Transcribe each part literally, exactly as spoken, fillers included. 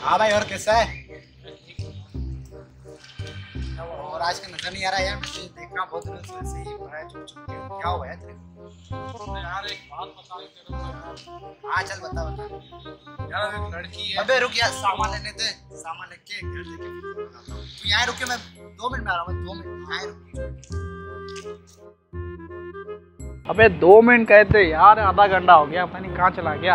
हाँ भाई, और कैसा है? और आज का नजर नहीं आ रहा यार, मुझे देखना बहुत दिनों से ऐसे ही पड़ा है चुप चुप के। क्या हुआ है तेरे को? यार एक बात बता रही तेरे को यार। हाँ चल बता बता। यार एक लड़की है। अबे रुक यार, सामान लेने दे, सामान लेके घर लेके आता हूँ। तू यहाँ रुक, मैं दो मिनट में आ रहा हूँ। दो मिनट यहाँ रुक। अबे दो मिनट कहते यार, आधा घंटा हो गया, पता नहीं कहाँ चला गया।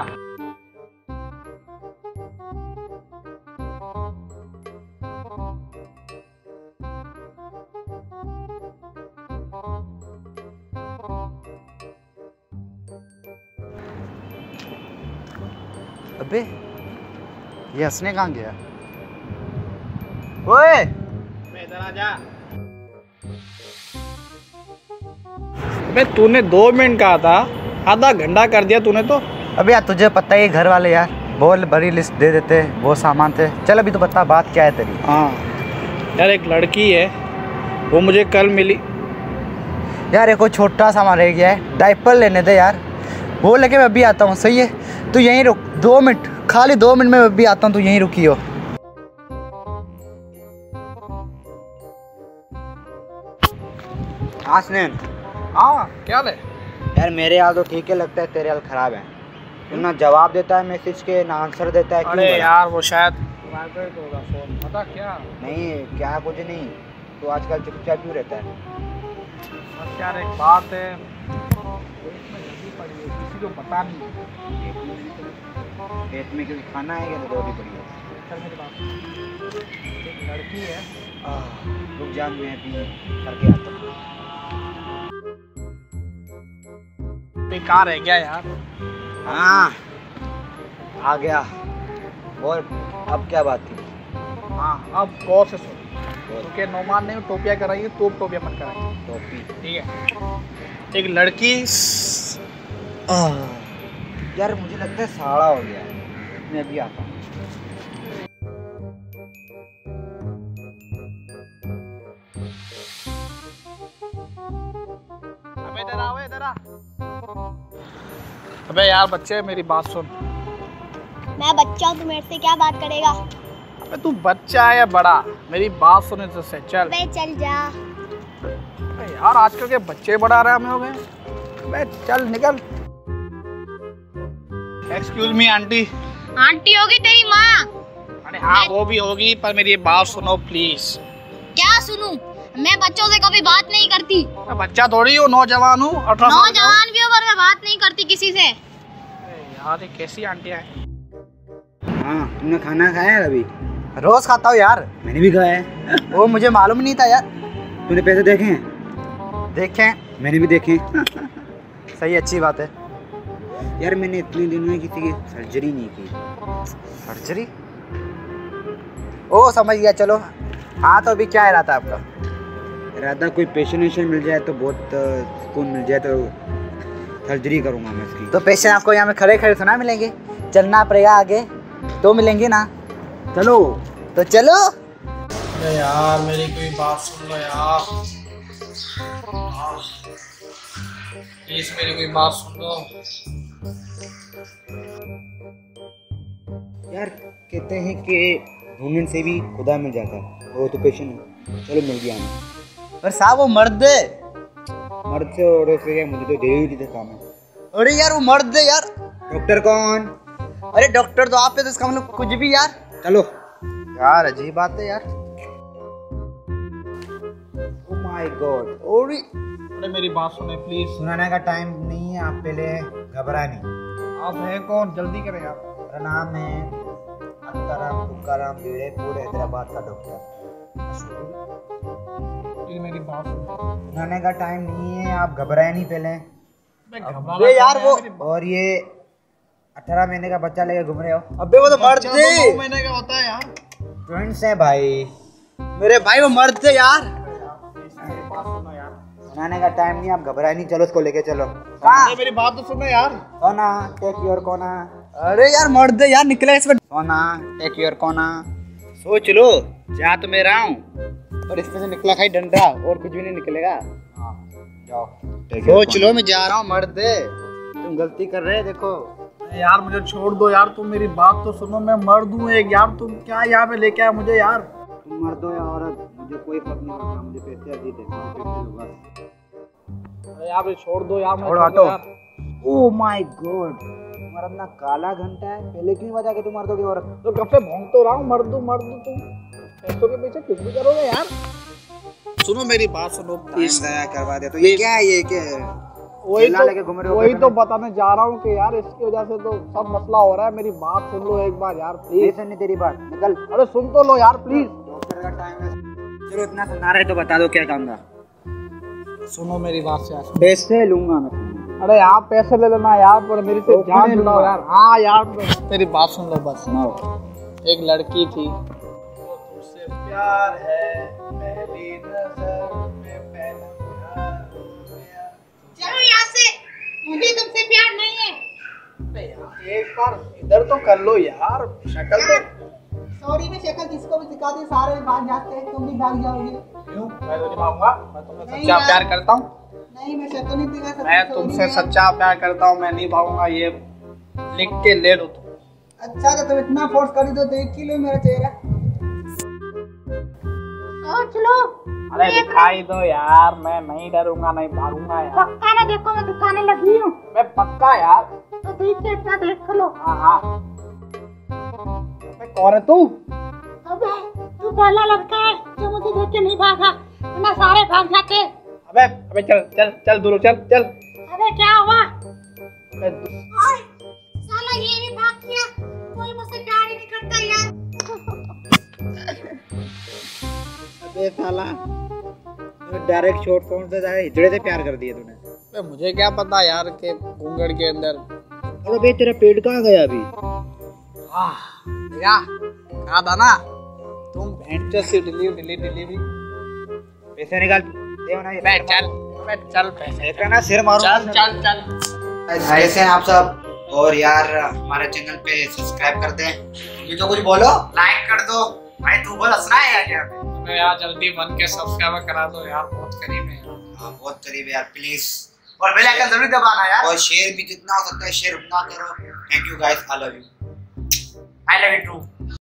अबे ये हंसने कहाँ गया? ओए इधर आ जा। अबे तूने दो मिनट कहा था, आधा घंटा कर दिया तूने तो। अबे यार तुझे पता ही है, घर वाले यार बहुत बड़ी लिस्ट दे देते, वो सामान थे। चल अभी तो बता बात क्या है तेरी। हाँ यार, एक लड़की है, वो मुझे कल मिली। यार एक छोटा सामान रह गया है, डायपर लेने दे यार, वो लेके मैं अभी आता हूँ। सही है, तू यहीं रुक, दो मिनट, खाली दो मिनट में अभी आता हूँ, तू यहीं रुकी हो। आसनैन, हाँ क्या ले? यार मेरे हाल तो ठीक है, लगता है तेरे हाल खराब है। तू ना जवाब देता है मैसेज के, ना आंसर देता है। अरे यार वो शायद वाइब्रेट होगा फोन, पता क्या? नहीं क्या, कुछ नहीं। तू आजकल चुपचाप क्यों रहता है? बस यार एक बात है, पेट में जल्दी पड़ी है, किसी को पता नहीं। पेट में क्योंकि खाना है क्या? तो भी पड़ी है। चल मेरी बात, एक लड़की है। रुक जा, मैं भी करके आता हूँ। बेकार रह गया यार। हाँ आ गया। और अब क्या बात थी? हाँ अब गौर से सुन, क्योंकि नौमान ने टोपिया कराई, तो टोपिया मत कराई। टोपी ठीक है। एक लड़की यार मुझे लगता है साड़ा हो गया है, मैं अभी आता हूँ। अबे इधर आओ, इधर आ। अबे यार बच्चे मेरी बात सुन। मैं बच्चा हूँ, तू मेरे से क्या बात करेगा? अबे तू बच्चा है या बड़ा, मेरी बात सुन इधर से। चल अबे चल जा। अबे यार आजकल के बच्चे बड़ा आराम में हो गए। अबे चल निकल। Excuse me aunty. आंटी होगी तेरी माँ। अरे हाँ वो भी होगी, पर मेरी बात सुनो प्लीज। क्या सुनूं? मैं बच्चों से कभी बात नहीं करती। मैं बच्चा थोड़ी हूँ, नौजवान हूँ, अठारह साल का। नौजवान भी हो पर मैं बात नहीं करती किसी से। यार ये कैसी आंटियाँ हैं? हाँ तुमने खाना खाया है अभी? रोज खाता हूँ यार। मैंने भी खाया है। वो मुझे मालूम नहीं था यार। तूने पैसे देखे हैं? देखे, मैंने भी देखे। सही, अच्छी बात है यार। मैंने इतने दिनों में किसी की सर्जरी नहीं की। सर्जरी? ओ समझ गया, चलो। हाँ तो अभी क्या इरादा है आपका? इरादा कोई पेशेंट वेशेंट मिल जाए तो बहुत सुकून मिल जाए तो सर्जरी करूँगा मैं इसकी। तो पेशेंट आपको यहाँ में खड़े खड़े सुना मिलेंगे, चलना पड़ेगा आगे तो मिलेंगे ना। चलो तो चलो। अरे यार मेरी कोई बात सुन लो यार, प्लीज मेरी कोई बात सुन लो यार। कहते हैं कि ढूंढने से भी खुदा मिल जाता है, वो तो पेशेंट है। चलो मिल गया हमें। पर साहब वो मर्द है। मर्द से और से मुझे तो डिलीवरी का काम है। अरे यार वो मर्द है यार। डॉक्टर कौन? अरे डॉक्टर तो आप है, तो इसका मतलब कुछ भी यार। चलो यार, अजीब बात है यार। Oh my god. अरे मेरी बात सुने प्लीज। सुनाने का टाइम नहीं है, आप पहले घबरा नहीं। आप हैं कौन? जल्दी करें आप। मेरा नाम है अक्कराम तुक्काराम बीड़े, पूरे हैदराबाद का डॉक्टर। प्लीज मेरी बात सुनो। सुनाने का टाइम नहीं है, आप घबराए नहीं पहले। अबे यार वो, और ये अठारह महीने का बच्चा लेके घूम रहे हो। अबे वो तो मर्द थे। नौ महीने का होता है यार। ट्विंस है भाई मेरे भाई, वो मर्द थे यार। सुनाने का टाइम नहीं, आप घबराए नहीं। चलो उसको लेके चलो। अरे मेरी बात तो सुनो यार। सोना टेक योर कोना। अरे यार मर्द है यार, निकले इसमें। सोना टेक योर कोना। सोच लो, जा तो मैं रहा हूँ, और इसमें से निकला खाई डंडा, और कुछ भी नहीं निकलेगा। जाओ सोच लो, मैं जा रहा हूँ। मर्द है, तुम गलती कर रहे, देखो यार मुझे छोड़ दो यार, तुम मेरी बात तो सुनो, मैं मर्द हूँ एक यार, तुम क्या यहाँ पे लेके आए मुझे यार। तुम मर्द हो या औरत, मुझे कोई फर्क नहीं पड़ता, मुझे पैसे अजीत है, मुझे पैसे दो बस। अरे यार छोड़ दो यार, मैं छोड़ो, छोड़ दो हटो। यार। ओह माय गॉड, तुम्हारा अपना काला घंटा है, पहले क्यों बता के तुम मर्दों की औरत? तो कब से भौंक तो रहा हूँ, मर्द हूँ मर्द हूँ, तुम पैसों के पीछे कुछ भी करोगे यार। सुनो मेरी बात सुनो प्लीज। दया करवा दे। तो ये क्या है, ये क्या है? वही चिल्ला तो लेके घूम रहे हो वही पैसे तो में? बताने जा रहा हूँ कि यार इसकी वजह से तो सब मसला हो रहा है। मेरी बात सुन लो एक बार यार नहीं प्लीज। सुननी तेरी बात, निकल। अरे सुन तो लो यार प्लीज। डॉक्टर का टाइम है। चलो इतना सुना रहे तो बता दो क्या काम था। सुनो मेरी बात से यार। पैसे लूंगा मैं तुमसे। अरे यार पैसे ले लेना यार, पर मेरी से ओके, जान ले छुड़ाओ लो। यार। हाँ यार मेरी बात सुन लो बस। सुनाओ। एक लड़की थी, तुझसे प्यार है पहली नजर में पहला प्यार हो गया। चलो यहाँ से, मुझे तुमसे प्यार नहीं है। अरे यार एक बार इधर तो कर लो यार, शक्ल तो। सॉरी में शक्ल किसको भी सिखा दी, सारे भाग जाते हैं, तुम भी भाग जाओगे। क्यों? मैं तो नहीं भागूंगा, मैं तुम्हें नहीं सच्चा यार। प्यार करता हूँ। नहीं मैं शक्ल नहीं दिखा सकती। मैं तुमसे सच्चा प्यार करता हूँ, मैं नहीं भागूंगा। ये लिख के ले लो तुम। अच्छा तो तुम इतना फोर्स कर दो, देख ही लो मेरा चेहरा। सोच लो। अरे दिखाई दो यार, मैं नहीं डरूंगा, नहीं भागूंगा यार। पक्का ना देखो, मैं दिखाने लगी हूँ। मैं पक्का यार। तो ठीक है, इतना देख लो। हाँ हाँ। मैं कौन है तू? अबे तू पहला लड़का है जो मुझे देख के नहीं भागा, वरना सारे भाग जाते। अबे अबे चल चल चल दूर चल चल। अबे क्या हुआ? अबे दू- ओए, साला ये भी भाग गया। कोई मुझसे प्यार ही नहीं करता यार। अबे साला, डायरेक्ट शॉर्ट फोन से जाए हिजड़े से प्यार कर दिए तूने। अबे मुझे क्या पता यार के घूंगड़ के अंदर। अरे बे तेरा पेट कहाँ गया अभी? आह, देखा कहा था ना तुम भेंट से डिलीवरी डिलीवरी डिलीवरी। पैसे निकाल दे ना। मैं चल मैं चल पैसे एक ना सिर मारो। चल चल चल। कैसे हैं आप सब? और यार हमारे चैनल पे सब्सक्राइब कर दें। ये तो कुछ बोलो, लाइक कर दो भाई। तू बोल हंसना है यार। यार अबे यार जल्दी बन के सब्सक्राइब करा दो यार, बहुत करीब है। हाँ बहुत करीब है यार, प्लीज। और बेल आइकन जरूर दबाना यार। और शेयर भी जितना हो सकता है शेयर उतना करो। Thank you guys, I love you. I love you to.